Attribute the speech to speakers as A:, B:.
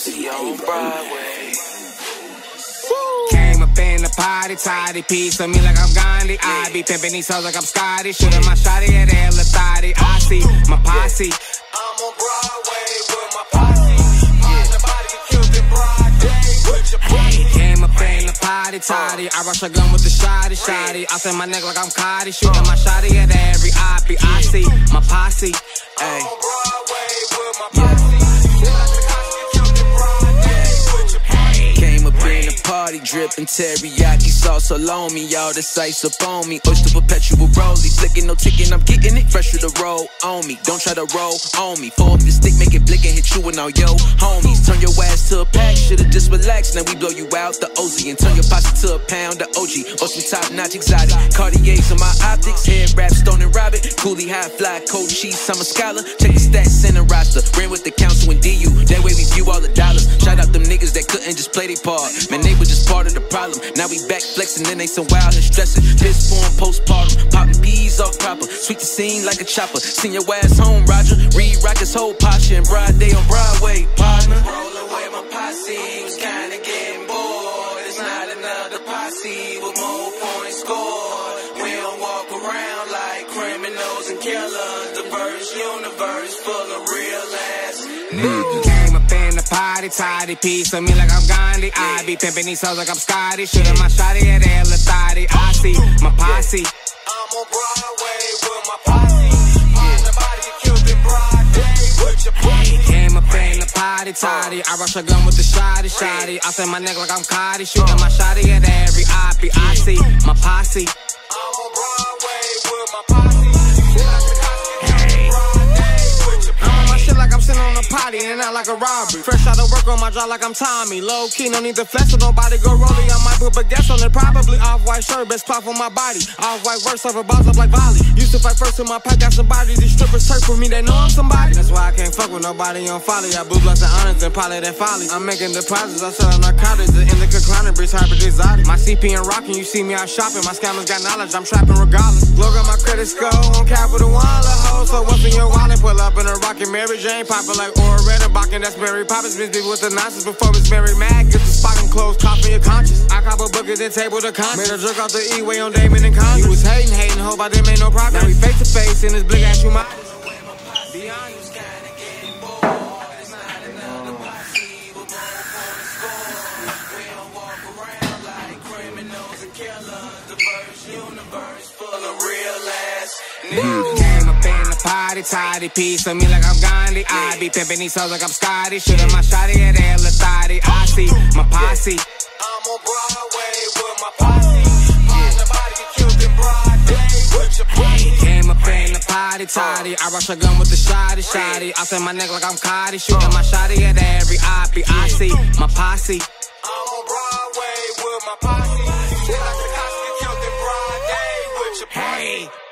A: pussy on Broadway.
B: Came up in the party, tidy piece of me like I'm Gandhi. I be pimping these hoes like I'm Scotty. Shooting my shotty at El Thotty. I see my posse.
A: I'm on Broadway with my posse. Find the body get killed in broad day with your posse.
B: Came up in the party, tidy. I rush a gun with the shotty. I send my neck like I'm Cardi. Shooting my shotty at every IP. I see my posse.
A: I'm on Broadway with my posse. In the party, dripping teriyaki sauce all on me. All this ice up on me. Oyster perpetual rollie. Flicking no ticking, I'm getting it fresh with the roll on me. Don't try to roll on me. Fold up the stick, make it blick and hit you and all yo homies. Turn your ass to a pack, should've just relaxed. Now we blow you out the OZ and turn your posse to a pound of OG. Or some top notch exotic. Cartiers on my optics. Head wrap, stone and rabbit. Coolie high fly, cold cheese, I'm a scholar. Check the stats in the roster. Ran with the council and DU. That way we view all the dollars. Shout out them niggas that couldn't just play their part. Man, they were just part of the problem. Now we back flexing, then they some wild and stressing. Piss form, postpartum, popping peas off proper. Sweet the scene like a chopper. Send your ass home, Roger. Re-rock his whole posture in broad day on Broadway, partner. Rollin' with my posse, was kinda getting bored. It's not another posse with more points scored. We don't walk around like criminals and killers. Diverse universe full of real ass niggas.
B: Party, tidy piece of me like I'm Gandhi. I be pimping these hoes like I'm Scotty. Shooting my shotty at El Thotty. I see my posse.
A: I'm on Broadway with my posse. Find the body get killed in broad day with your posse.
B: Came up in the party, tidy. I rush a gun with the shotty. I send my neck like I'm Cardi. Shooting my shotty at every IP. I see my posse.
A: I'm on Broadway with my posse.
B: Like I'm sitting on a potty and not like a robbery. Fresh out of work on my jaw like I'm Tommy. Low key, no need to flex so nobody go rolling. I might put baguettes on it, probably. Off-white shirt, best cloth on my body. Off-white work, serve a balls up like volley. Used to fight first in my pack, got somebody. These strippers search for me, they know I'm somebody. That's why I can't fuck with nobody on folly. I blue blunts and honors and pilot and folly. I'm making deposits, I sell narcotics. The indica chronic, bricks, hybrid exotic. My CP and rockin', you see me out shopping. My scammers got knowledge, I'm trapping regardless. Glow got my credit score on Capital One, la hoe. So what's in your wallet? Pull up in a rockin' Mary Jane, poppin' like Oretta Bockin', that's Mary Poppins. Bitch with the nonsense before it's Mary Mag. Get the spot and close, coughing your conscience. I cop a bucket and table the conscience. Made a jerk off the E-way on Damon and Congress. He was hating, hope I didn't make no progress. Now we face to face in his blick ass you might. Beyond you. Came up in the party, tidy piece of me like I'm Gandhi. I be pimping these hoes like I'm Scotty. Shooting my shotty at El Thotty. I see my posse.
A: I'm on Broadway with my posse. Find the body get killed in broad day with your posse.
B: Came up in the party, tidy. I rush a gun with the shotty. I send my neck like I'm Cardi. Shooting my shotty at every IP. I see my posse.
A: I'm on Broadway with my posse. Like the cops get killed in broad day with your posse.